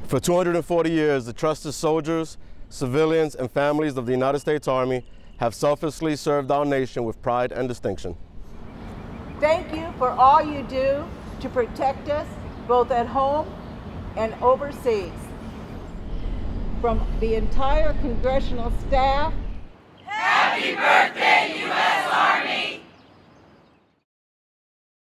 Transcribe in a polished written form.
For 240 years, the trusted soldiers, civilians, and families of the United States Army have selflessly served our nation with pride and distinction. Thank you for all you do to protect us, both at home and overseas. From the entire congressional staff, happy birthday, U.S. Army!